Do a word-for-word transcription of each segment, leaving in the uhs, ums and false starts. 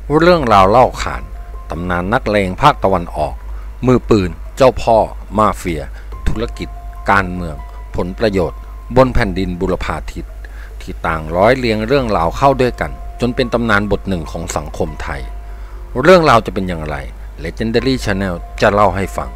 เรื่องราวเล่าขานตำนานนักเลงภาคตะวันออกมือปืนเจ้าพ่อมาเฟียธุรกิจการเมืองผลประโยชน์บนแผ่นดินบุรพาทิตที่ต่างร้อยเรียงเรื่องราวเข้าด้วยกันจนเป็นตำนานบทหนึ่งของสังคมไทยเรื่องราวจะเป็นอย่างไร Legendary Channel จะเล่าให้ฟัง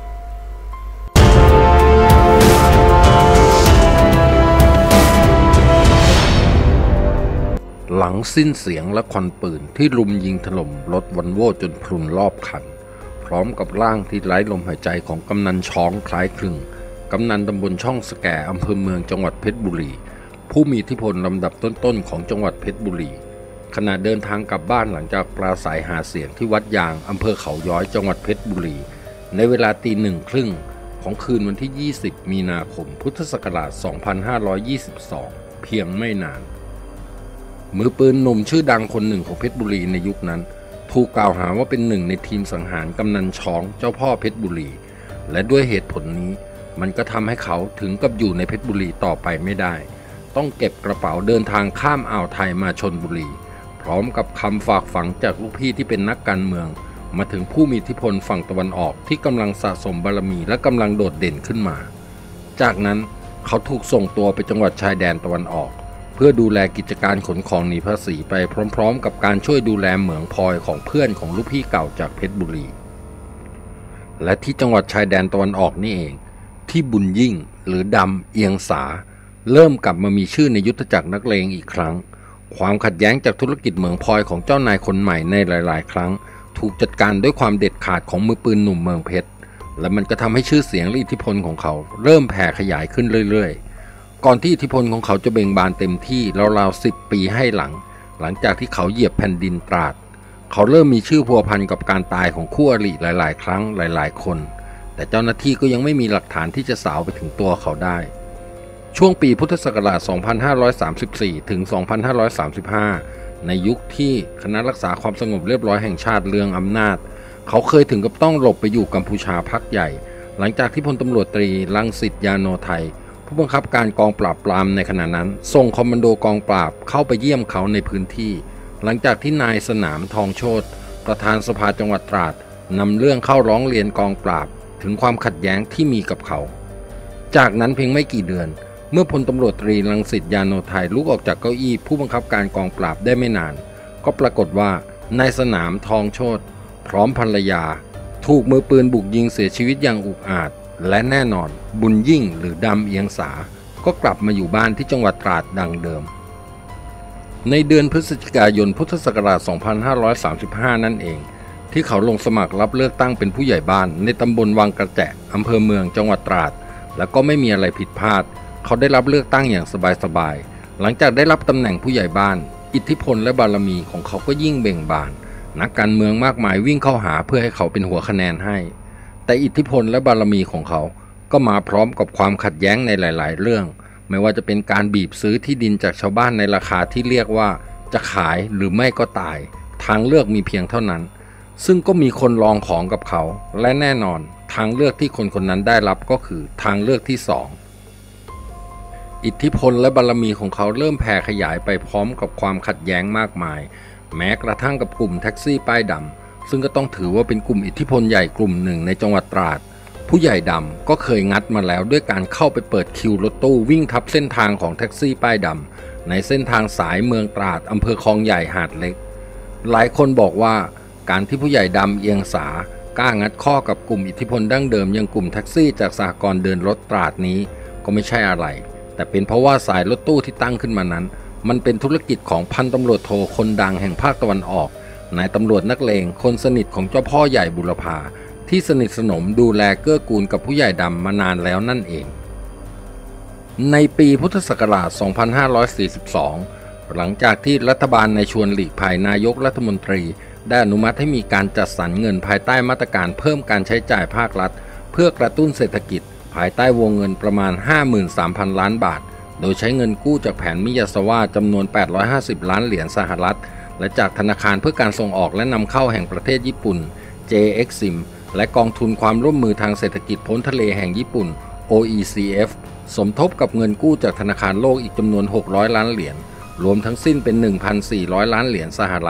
หลังสิ้นเสียงและควันปืนที่รุมยิงถล่มรถวอลโว่จนพรุนรอบคันพร้อมกับร่างที่ไร้ลมหายใจของกำนันช้องคล้ายคลึงกำนันตำบลช่องสแกอำเภอเมืองจังหวัดเพชรบุรีผู้มีอิทธิพลลำดับต้นๆของจังหวัดเพชรบุรีขณะเดินทางกลับบ้านหลังจากปราศัยหาเสียงที่วัดยางอำเภอเขาย้อยจังหวัดเพชรบุรีในเวลาตีหนึ่งครึ่งของคืนวันที่ยี่สิบมีนาคมพุทธศักราชสองพันห้าร้อยยี่สิบสองเพียงไม่นานมือปืนหนุ่มชื่อดังคนหนึ่งของเพชรบุรีในยุคนั้นถูกกล่าวหาว่าเป็นหนึ่งในทีมสังหารกำนันช้องเจ้าพ่อเพชรบุรีและด้วยเหตุผลนี้มันก็ทำให้เขาถึงกับอยู่ในเพชรบุรีต่อไปไม่ได้ต้องเก็บกระเป๋าเดินทางข้ามอ่าวไทยมาชลบุรีพร้อมกับคำฝากฝังจากลูกพี่ที่เป็นนักการเมืองมาถึงผู้มีอิทธิพลฝั่งตะวันออกที่กำลังสะสมบารมีและกำลังโดดเด่นขึ้นมาจากนั้นเขาถูกส่งตัวไปจังหวัดชายแดนตะวันออกเพื่อดูแลกิจการขนของหนีภาษีไปพร้อมๆกับการช่วยดูแลเหมืองพลอยของเพื่อนของลูกพี่เก่าจากเพชรบุรีและที่จังหวัดชายแดนตะวันออกนี่เองที่บุญยิ่งหรือดำเอียงสาเริ่มกลับมามีชื่อในยุทธจักรนักเลงอีกครั้งความขัดแย้งจากธุรกิจเหมืองพลอยของเจ้านายคนใหม่ในหลายๆครั้งถูกจัดการด้วยความเด็ดขาดของมือปืนหนุ่มเมืองเพชรและมันก็ทำให้ชื่อเสียงและอิทธิพลของเขาเริ่มแผ่ขยายขึ้นเรื่อยๆก่อนที่อิทธิพลของเขาจะเบ่งบานเต็มที่ราวๆสิบปีให้หลังหลังจากที่เขาเหยียบแผ่นดินตราดเขาเริ่มมีชื่อพัวพันกับการตายของคู่อริหลายๆครั้งหลายๆคนแต่เจ้าหน้าที่ก็ยังไม่มีหลักฐานที่จะสาวไปถึงตัวเขาได้ช่วงปีพุทธศักราชสองพันห้าร้อยสามสิบสี่ถึงสองพันห้าร้อยสามสิบห้าในยุคที่คณะรักษาความสงบเรียบร้อยแห่งชาติเรืองอำนาจเขาเคยถึงกับต้องหลบไปอยู่กัมพูชาพักใหญ่หลังจากที่พลตำรวจตรีรังสิตยาโนไทยผู้บังคับการกองปราบปรามในขณะนั้นส่งคอมมานโดกองปราบเข้าไปเยี่ยมเขาในพื้นที่หลังจากที่นายสนามทองโชติประธานสภาจังหวัดตราดนำเรื่องเข้าร้องเรียนกองปราบถึงความขัดแย้งที่มีกับเขาจากนั้นเพียงไม่กี่เดือนเมื่อพลตำรวจตรีรังสิตยาโนไทยลุกออกจากเก้าอี้ผู้บังคับการกองปราบได้ไม่นานก็ปรากฏว่านายสนามทองโชติพร้อมภรรยาถูกมือปืนบุกยิงเสียชีวิตอย่างอุกอาจและแน่นอนบุญยิ่งหรือดำเอียงสาก็กลับมาอยู่บ้านที่จังหวัดตราดดังเดิมในเดือนพฤศจิกายนพุทธศักราชสองพันห้าร้อยสามสิบห้านั่นเองที่เขาลงสมัครรับเลือกตั้งเป็นผู้ใหญ่บ้านในตำบลวังกระแจอำเภอเมืองจังหวัดตราดแล้วก็ไม่มีอะไรผิดพลาดเขาได้รับเลือกตั้งอย่างสบายๆหลังจากได้รับตำแหน่งผู้ใหญ่บ้านอิทธิพลและบารมีของเขาก็ยิ่งเบ่งบานนักการเมืองมากมายวิ่งเข้าหาเพื่อให้เขาเป็นหัวคะแนนให้แต่อิทธิพลและบารมีของเขาก็มาพร้อมกับความขัดแย้งในหลายๆเรื่องไม่ว่าจะเป็นการบีบซื้อที่ดินจากชาวบ้านในราคาที่เรียกว่าจะขายหรือไม่ก็ตายทางเลือกมีเพียงเท่านั้นซึ่งก็มีคนลองของกับเขาและแน่นอนทางเลือกที่คนคนนั้นได้รับก็คือทางเลือกที่สองอิทธิพลและบารมีของเขาเริ่มแผ่ขยายไปพร้อมกับความขัดแย้งมากมายแม้กระทั่งกับกลุ่มแท็กซี่ป้ายดำซึ่งก็ต้องถือว่าเป็นกลุ่มอิทธิพลใหญ่กลุ่มหนึ่งในจังหวัดตราดผู้ใหญ่ดำก็เคยงัดมาแล้วด้วยการเข้าไปเปิดคิวรถตู้วิ่งทับเส้นทางของแท็กซี่ป้ายดำในเส้นทางสายเมืองตราดอำเภอคลองใหญ่หาดเล็กหลายคนบอกว่าการที่ผู้ใหญ่ดำเอียงสากล้างัดข้อกับกลุ่มอิทธิพลดั้งเดิมอย่างกลุ่มแท็กซี่จากสหกรณ์เดินรถตราดนี้ก็ไม่ใช่อะไรแต่เป็นเพราะว่าสายรถตู้ที่ตั้งขึ้นมานั้นมันเป็นธุรกิจของพันตำรวจโทคนดังแห่งภาคตะวันออกนายตำรวจนักเลงคนสนิทของเจ้าพ่อใหญ่บุรพาที่สนิทสนมดูแลเกื้อกูลกับผู้ใหญ่ดำมานานแล้วนั่นเองในปีพุทธศักราชสองพันห้าร้อยสี่สิบสองหลังจากที่รัฐบาลในชวนหลีกภัยนายกรัฐมนตรีได้อนุมัติให้มีการจัดสรรเงินภายใต้มาตรการเพิ่มการใช้จ่ายภาครัฐเพื่อกระตุ้นเศรษฐกิจภายใต้วงเงินประมาณ ห้าหมื่นสามพัน ล้านบาทโดยใช้เงินกู้จากแผนมิยาสวาจำนวนแปดร้อยห้าสิบล้านเหรียญสหรัฐและจากธนาคารเพื่อการส่งออกและนำเข้าแห่งประเทศญี่ปุ่น เจ เอ็กซิม และกองทุนความร่วมมือทางเศรษฐกิจพ้นทะเลแห่งญี่ปุ่น โอ อี ซี เอฟ สมทบกับเงินกู้จากธนาคารโลกอีกจำนวนหกร้อยล้านเหรียญรวมทั้งสิ้นเป็น หนึ่งพันสี่ร้อย ล้านเหรียญสหรัฐ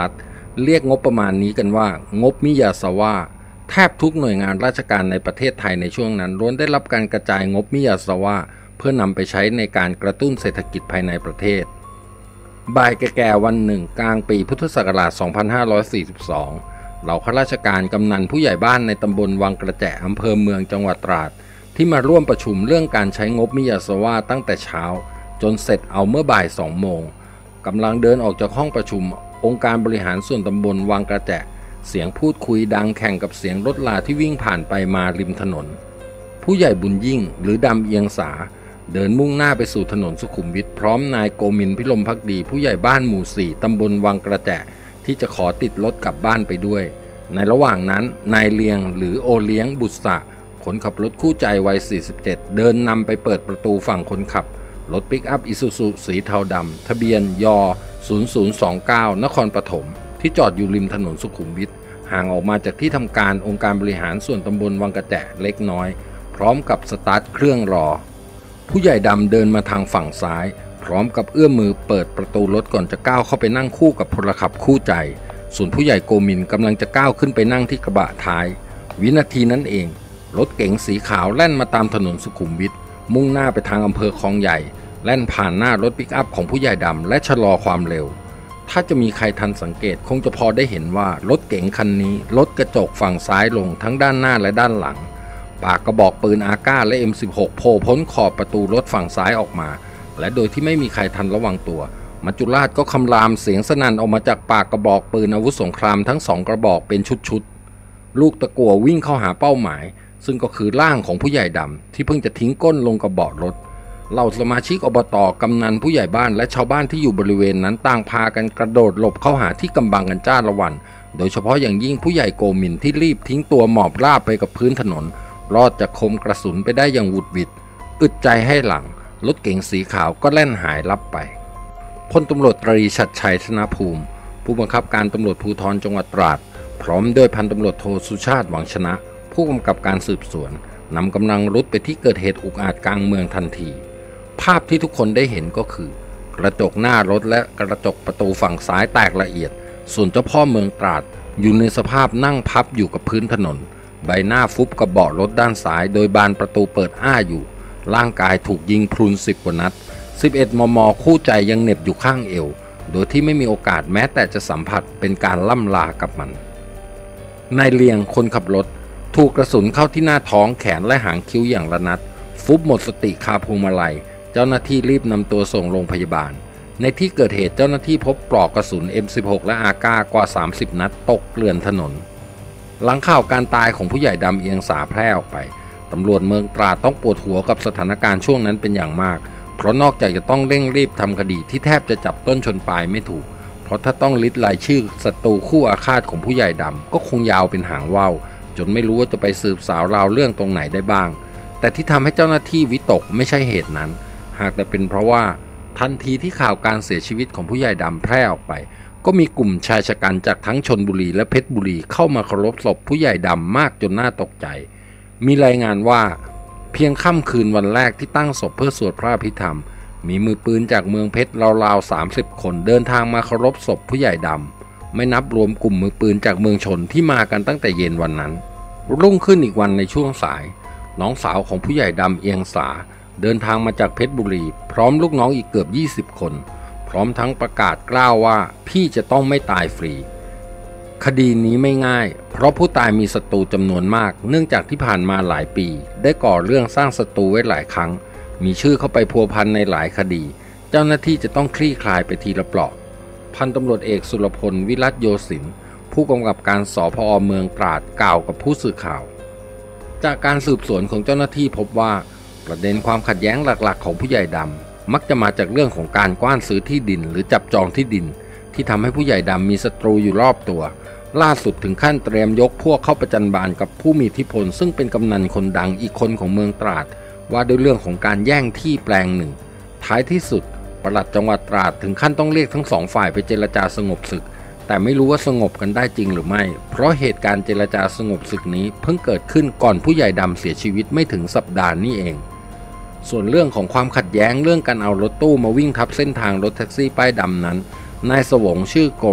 เรียกงบประมาณนี้กันว่างบมิยาซาวะแทบทุกหน่วยงานราชการในประเทศไทยในช่วงนั้นล้วนได้รับการกระจายงบมิยาซาวะเพื่อนำไปใช้ในการกระตุ้นเศรษฐกิจภายในประเทศบ่ายแก่ๆวันหนึ่งกลางปีพุทธศักราช สองพันห้าร้อยสี่สิบสอง เหล่าข้าราชการกำนันผู้ใหญ่บ้านในตำบลวังกระแจอำเภอเมืองจังหวัดตราดที่มาร่วมประชุมเรื่องการใช้งบมิยาซาวะตั้งแต่เช้าจนเสร็จเอาเมื่อบ่ายสองโมงกำลังเดินออกจากห้องประชุมองค์การบริหารส่วนตำบลวังกระแจเสียงพูดคุยดังแข่งกับเสียงรถลาที่วิ่งผ่านไปมาริมถนนผู้ใหญ่บุญยิ่งหรือดำเอียงสาเดินมุ่งหน้าไปสู่ถนนสุขุมวิทพร้อมนายโกมินทร์พิรมภักดีผู้ใหญ่บ้านหมู่สี่ตำบลวังกระแจที่จะขอติดรถกลับบ้านไปด้วยในระหว่างนั้นนายเลียงหรือโอเลี้ยงบุษะคนขับรถคู่ใจวัยสี่สิบเจ็ดเดินนำไปเปิดประตูฝั่งคนขับรถปิกอัพอิซูซุสีเทาดำทะเบียนยศูนย์ ศูนย์ สอง เก้านครปฐมที่จอดอยู่ริมถนนสุขุมวิทห่างออกมาจากที่ทำการองค์การบริหารส่วนตำบลวังกระแจเล็กน้อยพร้อมกับสตาร์ทเครื่องรอผู้ใหญ่ดำเดินมาทางฝั่งซ้ายพร้อมกับเอื้อมมือเปิดประตูรถก่อนจะก้าวเข้าไปนั่งคู่กับพลขับคู่ใจส่วนผู้ใหญ่โกมินกำลังจะก้าวขึ้นไปนั่งที่กระบะท้ายวินาทีนั้นเองรถเก๋งสีขาวแล่นมาตามถนนสุขุมวิทมุ่งหน้าไปทางอำเภอคลองใหญ่แล่นผ่านหน้ารถปิกอัพของผู้ใหญ่ดำและชะลอความเร็วถ้าจะมีใครทันสังเกตคงจะพอได้เห็นว่ารถเก๋งคันนี้ลดกระจกฝั่งซ้ายลงทั้งด้านหน้าและด้านหลังปากกระบอกปืนอาก้าและ เอ็ม สิบหก โผล่พ้นขอบประตูรถฝั่งซ้ายออกมาและโดยที่ไม่มีใครทันระวังตัวมัจจุราชก็คำรามเสียงสนั่นออกมาจากปากกระบอกปืนอาวุธสงครามทั้งสองกระบอกเป็นชุดๆลูกตะกั่ววิ่งเข้าหาเป้าหมายซึ่งก็คือร่างของผู้ใหญ่ดำที่เพิ่งจะทิ้งก้นลงกระบอกรถเหล่าสมาชิกอบต.กำนันผู้ใหญ่บ้านและชาวบ้านที่อยู่บริเวณนั้นต่างพากันกระโดดหลบเข้าหาที่กำบังกันจ้าละวันโดยเฉพาะอย่างยิ่งผู้ใหญ่โกมินที่รีบทิ้งตัวหมอบราบไปกับพื้นถนนรอดจากคมกระสุนไปได้อย่างหวุดหวิดอึดใจให้หลังรถเก๋งสีขาวก็แล่นหายลับไปพลตำรวจตรีชัดชัยธนภูมิผู้บังคับการตำรวจภูธรจังหวัดตราดพร้อมด้วยพันตำรวจโทสุชาติหวังชนะผู้กำกับการสืบสวนนำกำลังรุดไปที่เกิดเหตุอุกอาจกลางเมืองทันทีภาพที่ทุกคนได้เห็นก็คือกระจกหน้ารถและกระจกประตูฝั่งซ้ายแตกละเอียดส่วนเจ้าพ่อเมืองตราดอยู่ในสภาพนั่งพับอยู่กับพื้นถนนใบหน้าฟุบกับเบาะรถด้านซ้ายโดยบานประตูเปิดอ้าอยู่ร่างกายถูกยิงพรุนสิบกว่านัดสิบเอ็ดมมคู่ใจยังเหน็บอยู่ข้างเอวโดยที่ไม่มีโอกาสแม้แต่จะสัมผัสเป็นการล่ำลากับมันนายเลียงคนขับรถถูกกระสุนเข้าที่หน้าท้องแขนและหางคิ้วอย่างละนัดฟุบหมดสติคาพวงมาลัยเจ้าหน้าที่รีบนำตัวส่งโรงพยาบาลในที่เกิดเหตุเจ้าหน้าที่พบปลอกกระสุน เอ็ม สิบหก และอาก้ากว่าสามสิบนัดตกเกลื่อนถนนหลังข่าวการตายของผู้ใหญ่ดำเอียงสาแพร่ออกไปตำรวจเมืองตราดต้องปวดหัวกับสถานการณ์ช่วงนั้นเป็นอย่างมากเพราะนอกจากจะต้องเร่งรีบทำคดีที่แทบจะจับต้นชนปลายไม่ถูกเพราะถ้าต้องลิดรายชื่อศัตรูคู่อาฆาตของผู้ใหญ่ดำก็คงยาวเป็นหางว่าวจนไม่รู้ว่าจะไปสืบสาวราวเรื่องตรงไหนได้บ้างแต่ที่ทำให้เจ้าหน้าที่วิตกไม่ใช่เหตุนั้นหากแต่เป็นเพราะว่าทันทีที่ข่าวการเสียชีวิตของผู้ใหญ่ดำแพร่ออกไปก็มีกลุ่มชายชะกันจากทั้งชลบุรีและเพชรบุรีเข้ามาเคารพศพผู้ใหญ่ดำมากจนน่าตกใจมีรายงานว่าเพียงค่ำคืนวันแรกที่ตั้งศพเพื่อสวดพระอภิธรรมมีมือปืนจากเมืองเพชรราวๆสามสิบคนเดินทางมาเคารพศพผู้ใหญ่ดำไม่นับรวมกลุ่มมือปืนจากเมืองชนที่มากันตั้งแต่เย็นวันนั้นรุ่งขึ้นอีกวันในช่วงสายน้องสาวของผู้ใหญ่ดำเอียงสาเดินทางมาจากเพชรบุรีพร้อมลูกน้องอีกเกือบยี่สิบคนพร้อมทั้งประกาศกล้าวว่าพี่จะต้องไม่ตายฟรีคดีนี้ไม่ง่ายเพราะผู้ตายมีศัตรูจำนวนมากเนื่องจากที่ผ่านมาหลายปีได้ก่อเรื่องสร้างศัตรูไว้หลายครั้งมีชื่อเข้าไปพัวพันในหลายคดีเจ้าหน้าที่จะต้องคลี่คลายไปทีละเปราะพันตำรวจเอกสุรพลวิรัตโยสินผู้กำกับการสภ.เมืองตราดกล่าวกับผู้สื่อข่าวจากการสืบสวนของเจ้าหน้าที่พบว่าประเด็นความขัดแย้งหลักๆของผู้ใหญ่ดำมักจะมาจากเรื่องของการกว้านซื้อที่ดินหรือจับจองที่ดินที่ทำให้ผู้ใหญ่ดำมีศัตรูอยู่รอบตัวล่าสุดถึงขั้นเตรียมยกพวกเข้าประจันบานกับผู้มีอิทธิพลซึ่งเป็นกำนันคนดังอีกคนของเมืองตราดว่าด้วยเรื่องของการแย่งที่แปลงหนึ่งท้ายที่สุดปลัดจังหวัดตราดถึงขั้นต้องเรียกทั้งสองฝ่ายไปเจรจาสงบศึกแต่ไม่รู้ว่าสงบกันได้จริงหรือไม่เพราะเหตุการณ์เจรจาสงบศึกนี้เพิ่งเกิดขึ้นก่อนผู้ใหญ่ดำเสียชีวิตไม่ถึงสัปดาห์นี้เองส่วนเรื่องของความขัดแย้งเรื่องการเอารถตู้มาวิ่งทับเส้นทางรถแท็กซี่ป้ายดำนั้นนายสวงชื่อกรม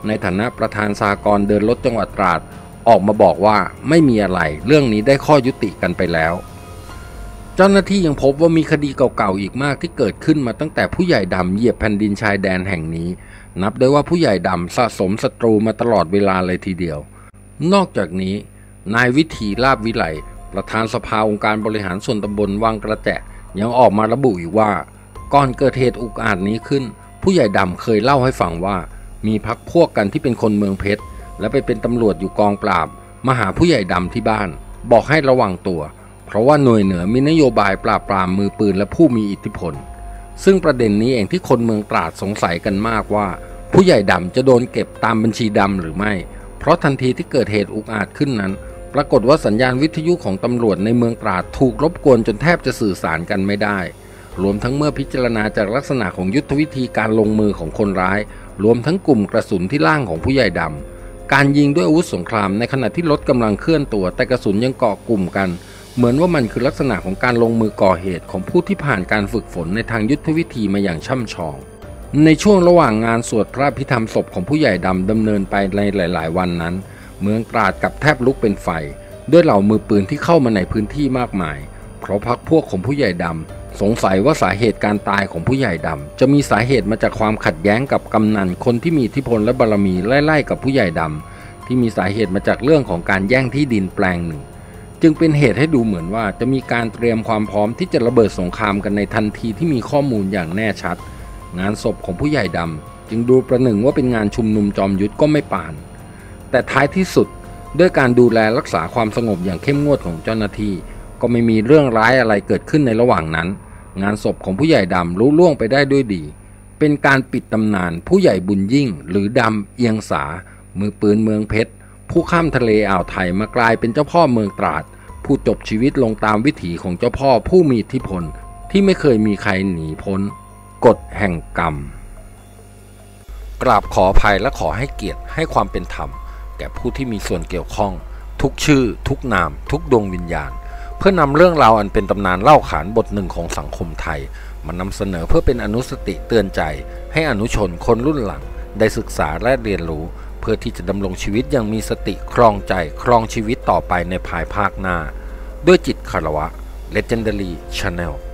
ในฐานะประธานสหกรณ์เดินรถจังหวัดตราดออกมาบอกว่าไม่มีอะไรเรื่องนี้ได้ข้อยุติกันไปแล้วเจ้าหน้าที่ยังพบว่ามีคดีเก่าๆอีกมากที่เกิดขึ้นมาตั้งแต่ผู้ใหญ่ดำเหยียบแผ่นดินชายแดนแห่งนี้นับได้ว่าผู้ใหญ่ดำสะสมศัตรูมาตลอดเวลาเลยทีเดียวนอกจากนี้นายวิถีลาภวิไลประธานสภาองค์การบริหารส่วนตำบลวังกระแจยังออกมาระบุอีกว่าก่อนเกิดเหตุอุกอาจนี้ขึ้นผู้ใหญ่ดำเคยเล่าให้ฟังว่ามีพรรคพวกกันที่เป็นคนเมืองเพชรและไปเป็นตำรวจอยู่กองปราบมาหาผู้ใหญ่ดำที่บ้านบอกให้ระวังตัวเพราะว่าหน่วยเหนือมีนโยบายปราบปรามมือปืนและผู้มีอิทธิพลซึ่งประเด็นนี้เองที่คนเมืองตราดสงสัยกันมากว่าผู้ใหญ่ดำจะโดนเก็บตามบัญชีดำหรือไม่เพราะทันทีที่เกิดเหตุอุกอาจขึ้นนั้นปรากฏว่าสัญญาณวิทยุของตำรวจในเมืองตราดถูกรบกวนจนแทบจะสื่อสารกันไม่ได้รวมทั้งเมื่อพิจารณาจากลักษณะของยุทธวิธีการลงมือของคนร้ายรวมทั้งกลุ่มกระสุนที่ล่างของผู้ใหญ่ดำการยิงด้วยอาวุธสงครามในขณะที่รถกำลังเคลื่อนตัวแต่กระสุนยังเกาะกลุ่มกันเหมือนว่ามันคือลักษณะของการลงมือก่อเหตุของผู้ที่ผ่านการฝึกฝนในทางยุทธวิธีมาอย่างช่ำชองในช่วงระหว่างงานสวดพระพิธรรมศพของผู้ใหญ่ดำดำเนินไปในหลายๆวันนั้นเมืองตราดกับแทบลุกเป็นไฟด้วยเหล่ามือปืนที่เข้ามาในพื้นที่มากมายเพราะพรรคพวกของผู้ใหญ่ดำสงสัยว่าสาเหตุการตายของผู้ใหญ่ดำจะมีสาเหตุมาจากความขัดแย้งกับกำนันคนที่มีอิทธิพลและบารมีไล่ๆกับผู้ใหญ่ดำที่มีสาเหตุมาจากเรื่องของการแย่งที่ดินแปลงหนึ่งจึงเป็นเหตุให้ดูเหมือนว่าจะมีการเตรียมความพร้อมที่จะระเบิดสงครามกันในทันทีที่มีข้อมูลอย่างแน่ชัดงานศพของผู้ใหญ่ดำจึงดูประหนึ่งว่าเป็นงานชุมนุมจอมยุทธก็ไม่ปานแต่ท้ายที่สุดด้วยการดูแลรักษาความสงบอย่างเข้มงวดของเจ้าหน้าที่ก็ไม่มีเรื่องร้ายอะไรเกิดขึ้นในระหว่างนั้นงานศพของผู้ใหญ่ดำลุล่วงไปได้ด้วยดีเป็นการปิดตำนานผู้ใหญ่บุญยิ่งหรือดำเอียงสามือปืนเมืองเพชรผู้ข้ามทะเลอ่าวไทยมากลายเป็นเจ้าพ่อเมืองตราดผู้จบชีวิตลงตามวิถีของเจ้าพ่อผู้มีอิทธิพลที่ไม่เคยมีใครหนีพ้นกฎแห่งกรรมกราบขออภัยและขอให้เกียรติให้ความเป็นธรรมแก่ผู้ที่มีส่วนเกี่ยวข้องทุกชื่อทุกนามทุกดวงวิญญาณเพื่อนำเรื่องราวอันเป็นตำนานเล่าขานบทหนึ่งของสังคมไทยมานำเสนอเพื่อเป็นอนุสติเตือนใจให้อนุชนคนรุ่นหลังได้ศึกษาและเรียนรู้เพื่อที่จะดำรงชีวิตอย่างมีสติครองใจครองชีวิตต่อไปในภายภาคหน้าด้วยจิตคารวะ Legendary Channel